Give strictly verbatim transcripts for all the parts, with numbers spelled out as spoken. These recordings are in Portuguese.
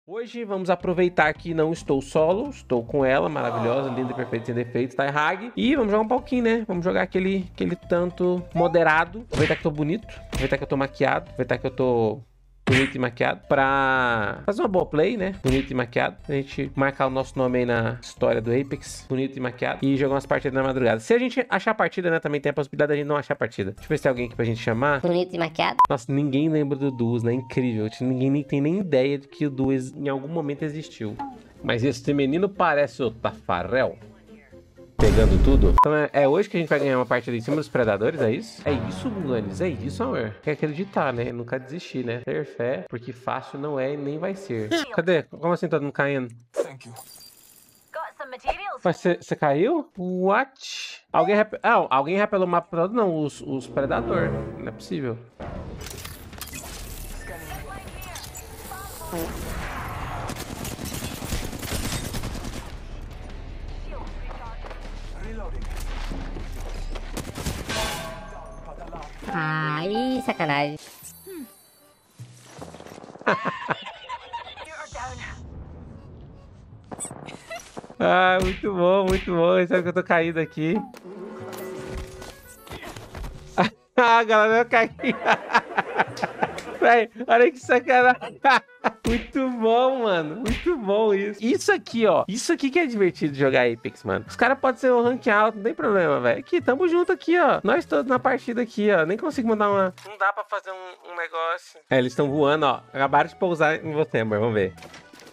Hoje vamos aproveitar que não estou solo, estou com ela, maravilhosa, linda, perfeita, sem defeitos, tá errado. E vamos jogar um pouquinho, né? Vamos jogar aquele, aquele tanto moderado. Aproveitar que eu tô bonito, aproveitar que eu tô maquiado, aproveitar que eu tô bonito e maquiado, pra fazer uma boa play, né? Bonito e maquiado. A gente marcar o nosso nome aí na história do Apex, bonito e maquiado, e jogar umas partidas na madrugada. Se a gente achar a partida, né? Também tem a possibilidade de a gente não achar a partida. Deixa eu ver se tem alguém aqui pra gente chamar. Bonito e maquiado. Nossa, ninguém lembra do Duas, né? Incrível. Ninguém nem tem nem ideia de que o Duas em algum momento existiu. Mas esse menino parece o Tafarel. Pegando tudo. Então é, é hoje que a gente vai ganhar uma partida em cima dos predadores, é isso? É isso, Guanes, é isso, amor. Quer acreditar, né? Nunca desistir, né? Ter fé, porque fácil não é e nem vai ser. Cadê? Como assim todo mundo caindo? Mas você caiu? What? Alguém, rap... ah, alguém repelou o mapa todo? Não, os, os predadores. Não é possível. Ai, sacanagem. Ah, muito bom, muito bom. Sabe que eu tô caído aqui? Ah, galera, eu caí. Véi, olha que sacanagem. Muito bom, mano. Muito bom isso. Isso aqui, ó. Isso aqui que é divertido de jogar Apex, mano. Os caras podem ser um rank alto, não tem problema, velho. Aqui, tamo junto aqui, ó. Nós todos na partida aqui, ó. Nem consigo mandar uma... Não dá pra fazer um, um negócio. É, eles estão voando, ó. Acabaram de pousar em você, amor. Vamos ver.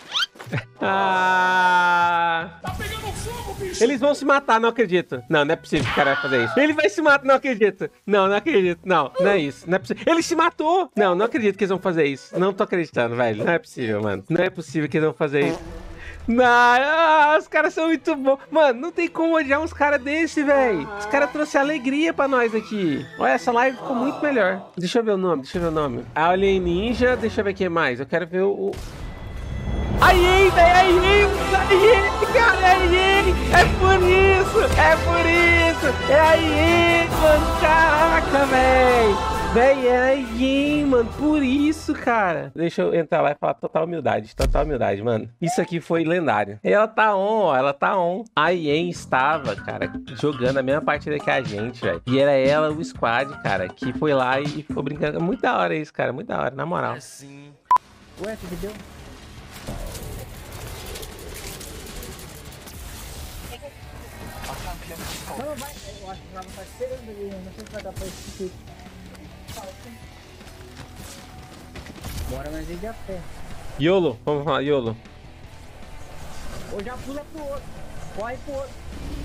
Ah... Tá pegando fogo, bicho. Eles vão se matar, não acredito. Não, não é possível que o cara vai fazer isso. Ele vai se matar, não acredito. Não, não acredito. Não, não é isso. Não é possível. Ele se matou. Não, não acredito que eles vão fazer isso. Não tô acreditando, velho. Não é possível, mano. Não é possível que eles vão fazer isso. Não, ah, os caras são muito bons. Mano, não tem como odiar uns caras desse, velho. Os caras trouxeram alegria pra nós aqui. Olha, essa live ficou muito melhor. Deixa eu ver o nome, deixa eu ver o nome. Alien Ninja, deixa eu ver o que mais. Eu quero ver o... Aí, velho, aí, aí, cara, aí, é por isso, é por isso, é aí, mano, caraca, velho, velho, é aí, mano, por isso, cara. Deixa eu entrar lá e falar total humildade, total humildade, mano. Isso aqui foi lendário. Ela tá on, ó, ela tá on. A Yen estava, cara, jogando a mesma partida que a gente, velho. E era ela, o squad, cara, que foi lá e ficou brincando. Muito da hora isso, cara, muito da hora, na moral. Assim. Ué, o que deu? Não, vai, eu acho que ela vai esperando ali, não sei se vai dar pra esse. Bora nós ir de a pé. YOLO, vamos falar, YOLO. Ou já pula pro outro, corre pro outro.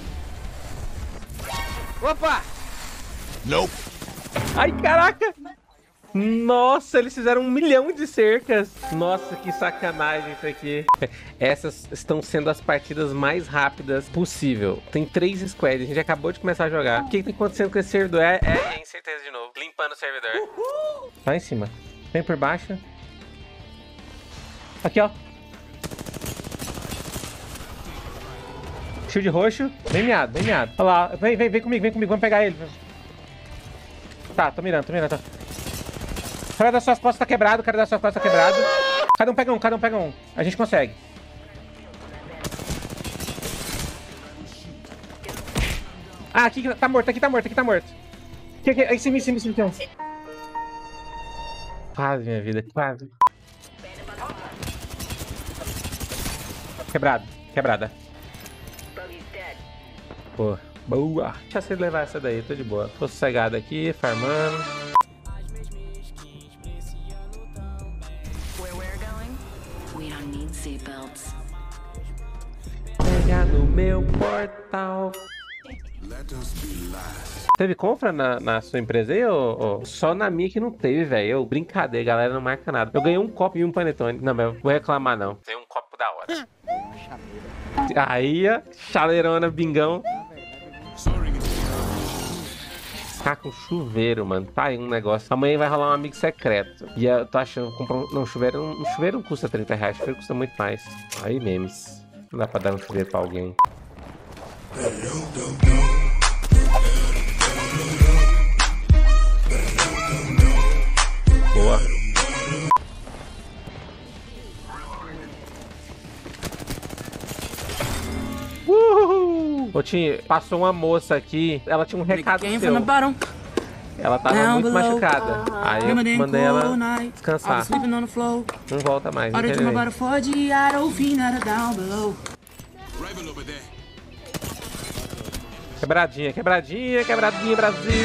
Opa! Nope. Ai, caraca! Nossa, eles fizeram um milhão de cercas. Nossa, que sacanagem isso aqui. Essas estão sendo as partidas mais rápidas possível. Tem três squads, a gente acabou de começar a jogar. O que está acontecendo com esse servidor? É, é, em certeza de novo. Limpando o servidor. Uhul. Lá em cima. Vem por baixo. Aqui, ó. Shield roxo. Vem miado, vem miado. Olha lá, vem, vem, vem comigo, vem comigo. Vamos pegar ele. Tá, tô mirando, tô mirando. Tô... O cara das suas costas tá quebrado, o cara das suas costas tá quebrado. Cada um pega um, cada um pega um. A gente consegue. Ah, aqui tá morto, aqui tá morto, aqui tá morto. Aqui, aqui, aqui, em cima, em cima, em cima. Então. Quase, minha vida, quase. Quebrado, quebrada. Pô, boa. Deixa eu levar essa daí, tô de boa. Tô sossegado aqui, farmando. Pega no meu portal. Teve compra na, na sua empresa aí, ô, ô? Só na minha que não teve, velho. Brincadeira, galera, não marca nada. Eu ganhei um copo e um panetone. Não, mas eu vou reclamar, não. Tem um copo da hora. Aí, ó, chaleirona, bingão. Tá com chuveiro, mano. Tá aí um negócio. Amanhã vai rolar um amigo secreto. E eu tô achando comprar um... Não, chuveiro, um chuveiro não custa trinta reais. Chuveiro custa muito mais. Aí, memes. Não dá pra dar um chuveiro pra alguém. Boa. Ô, Tim, passou uma moça aqui. Ela tinha um recado seu. Ela tava muito machucada. Aí eu mandei ela descansar. Não volta mais, infelizmente. Quebradinha, quebradinha, quebradinha, Brasil.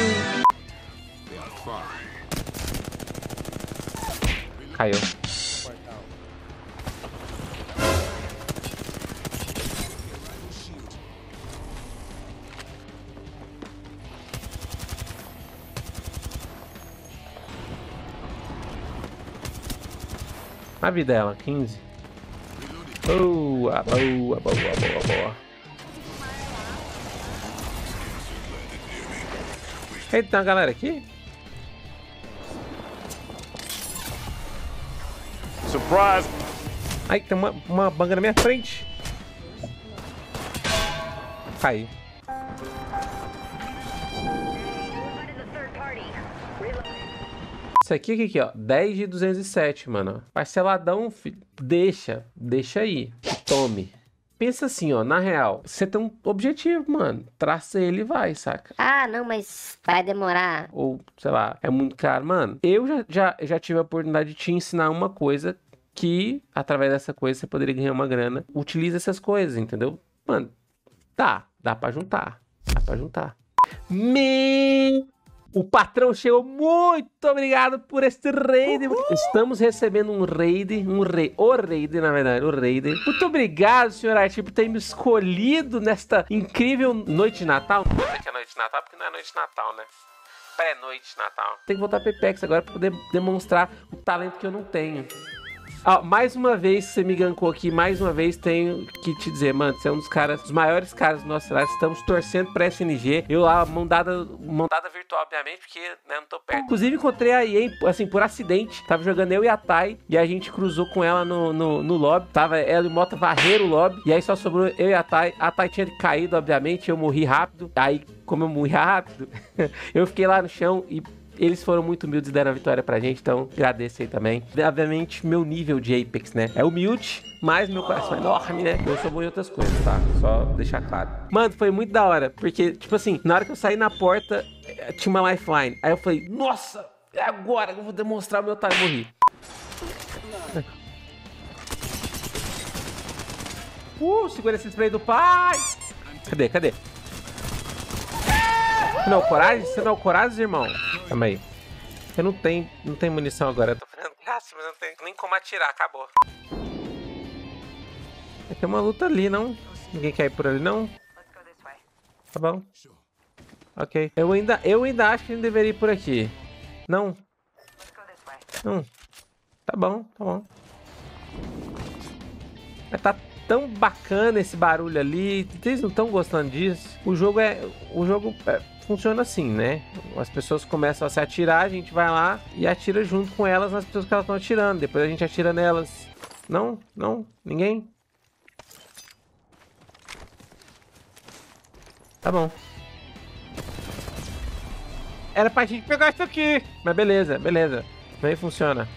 Caiu. A vida dela, quinze. Boa, boa, boa, boa, boa. Eita, tem uma galera aqui? Surprise! Ai, tem uma, uma banga na minha frente. Caí. Isso aqui, aqui, aqui, ó. dez de duzentos e sete, mano. Parceladão, filho. Deixa. Deixa aí. Tome. Pensa assim, ó. Na real, você tem um objetivo, mano. Traça ele e vai, saca? Ah, não, mas vai demorar. Ou, sei lá, é muito caro. Mano, eu já, já, já tive a oportunidade de te ensinar uma coisa que, através dessa coisa, você poderia ganhar uma grana. Utiliza essas coisas, entendeu? Mano, dá. Dá pra juntar. Dá pra juntar. Me... O patrão chegou, muito obrigado por este raid. Uhul. Estamos recebendo um raid, um raid, o raid, na verdade, o raid. Muito obrigado, senhor Arthur, por ter me escolhido nesta incrível noite de Natal. Não sei que é noite de Natal, porque não é noite de Natal, né? Pré-noite de Natal. Tem que voltar para Apex agora para poder demonstrar o talento que eu não tenho. Ah, mais uma vez, você me gankou aqui, mais uma vez tenho que te dizer, mano, você é um dos caras, dos maiores caras do nosso cidade, estamos torcendo pra S N G, eu lá, mão dada, mão dada virtual, obviamente, porque, né, não tô perto. Inclusive, encontrei a E A, assim, por acidente, tava jogando eu e a Thay, e a gente cruzou com ela no, no, no lobby, tava ela e o Mota varreram o lobby, e aí só sobrou eu e a Thay, a Thay tinha caído, obviamente, eu morri rápido, aí, como eu morri rápido, eu fiquei lá no chão e... Eles foram muito humildes e deram a vitória pra gente, então agradeço aí também. Obviamente, meu nível de Apex, né? É humilde, mas meu coração é enorme, né? Eu sou bom em outras coisas, tá? Só deixar claro. Mano, foi muito da hora, porque, tipo assim, na hora que eu saí na porta, tinha uma lifeline. Aí eu falei, nossa, é agora que eu vou demonstrar o meu time. Morri. Uh, segura esse spray do pai. Cadê, cadê? Você não é o Coragem? Você não é o Coragem, irmão? Calma aí. Eu não tenho, não tenho munição agora. Eu tô fazendo graça, mas não tenho nem como atirar. Acabou. Tem uma luta ali, não? Ninguém quer ir por ali, não? Tá bom. Ok. Eu ainda, eu ainda acho que ele deveria ir por aqui. Não. Não. Tá bom, tá bom. Mas tá tão bacana esse barulho ali. Vocês não estão gostando disso? O jogo é... O jogo... É, funciona assim, né? As pessoas começam a se atirar, a gente vai lá e atira junto com elas nas pessoas que elas estão atirando. Depois a gente atira nelas. Não? Não? Ninguém? Tá bom. Era pra gente pegar isso aqui. Mas beleza, beleza. Aí funciona.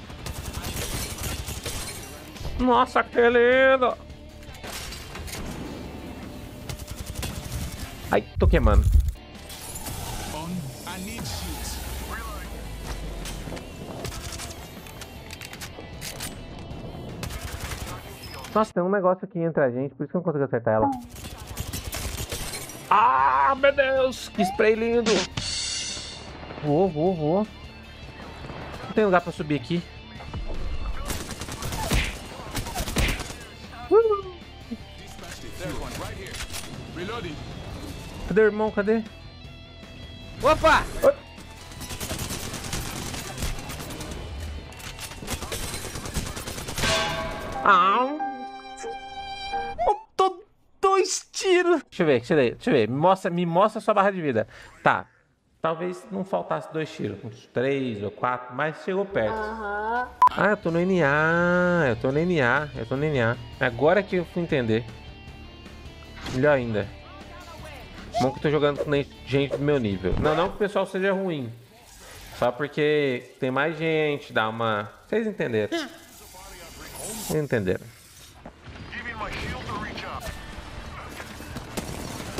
Nossa, que lindo! Ai, tô queimando. Nossa, tem um negócio aqui entre a gente, por isso que eu não consigo acertar ela. Ah, meu Deus! Que spray lindo! Vou, vou, vou. Não tem lugar pra subir aqui. Uh! Cadê o irmão? Cadê? Opa! Oi. Ah! Tô dois tiros. Deixa eu ver, deixa eu ver, deixa eu ver. Me mostra, me mostra a sua barra de vida. Tá. Talvez não faltasse dois tiros. Uns três ou quatro, mas chegou perto. Uhum. Ah, eu tô no N A. Eu tô no N A. Eu tô no N A. Agora que eu fui entender. Melhor ainda. Bom que eu tô jogando com gente do meu nível. Não, não que o pessoal seja ruim. Só porque tem mais gente, dá uma... Vocês entenderam. Vocês entenderam.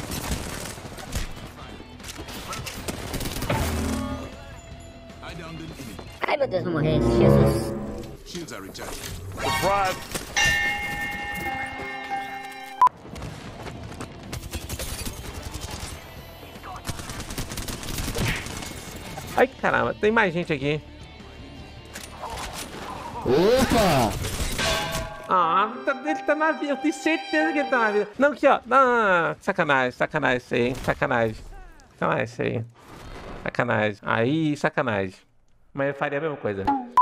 Ai, meu Deus, vou morrer. Jesus. Shields are recharging. Ai, caramba, tem mais gente aqui. Opa! Ah, tá- ele tá na vida. Eu tenho certeza que ele tá na vida. Não, aqui, ó. Não, sacanagem, sacanagem isso aí, hein? Sacanagem. Sacanagem isso aí. Sacanagem. Aí, sacanagem. Mas eu faria a mesma coisa.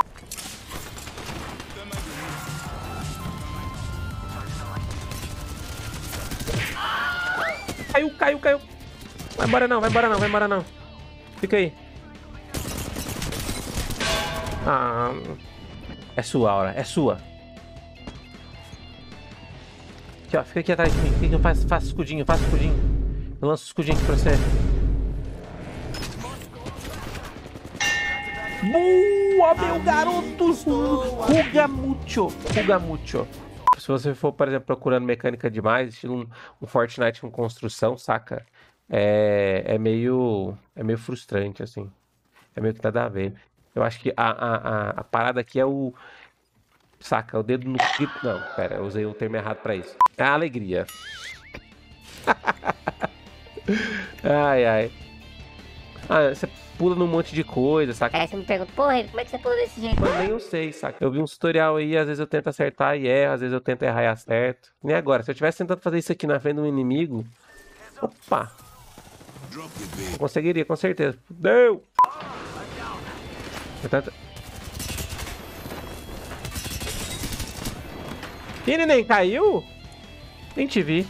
Caiu, caiu, caiu. Vai embora não, vai embora não, vai embora não. Fica aí. Ah, é sua, Aura, é sua. Aqui, ó, fica aqui atrás de mim. Fica que eu faço, faço escudinho, faço escudinho. Eu lanço o escudinho aqui pra você. Boa, meu garoto! Ruga mucho, ruga mucho. Se você for, por exemplo, procurando mecânica demais, estilo um, um Fortnite com construção, saca? É, é meio é meio frustrante, assim. É meio que nada a ver. Eu acho que a, a, a, a parada aqui é o... Saca, o dedo no... Não, pera, eu usei o termo errado pra isso. É a alegria. Ai, ai. Ah, você pula num monte de coisa, saca? Aí você me pergunta, porra, como é que você pula desse jeito? Mas nem eu sei, saca? Eu vi um tutorial aí, às vezes eu tento acertar e erro, às vezes eu tento errar e acerto. Nem agora, se eu estivesse tentando fazer isso aqui na frente de um inimigo... Opa! Eu conseguiria, com certeza. Deu! Tento... Ih, neném, caiu? Nem te vi.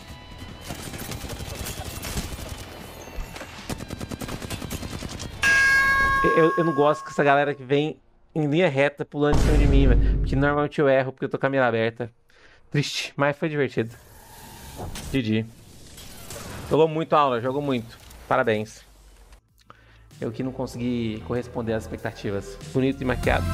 Eu, eu não gosto que essa galera que vem em linha reta pulando em cima de mim, velho. Porque normalmente eu erro porque eu tô com a mira aberta. Triste, mas foi divertido. G G. Jogou muito, Aula, jogou muito. Parabéns. Eu que não consegui corresponder às expectativas. Bonito e maquiado.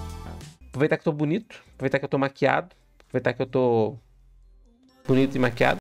Aproveitar que eu tô bonito, aproveitar que eu tô maquiado, aproveitar que eu tô bonito e maquiado.